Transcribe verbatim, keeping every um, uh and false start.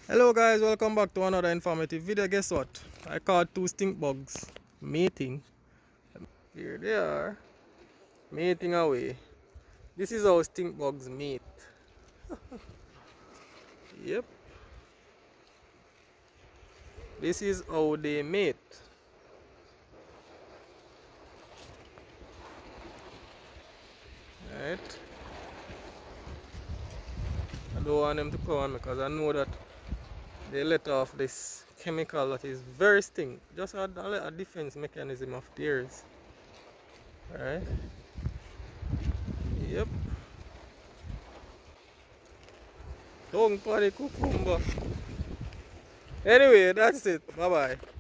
Hello guys, welcome back to another informative video. Guess what? I caught two stink bugs mating. Here they are, mating away. This is how stink bugs mate. Yep. This is how they mate. Right. I don't want them to come on me because I know that they let off this chemical that is very stink. Just a, a defense mechanism of theirs. Alright. Yep. Don't party cucumber. Anyway, that's it. Bye bye.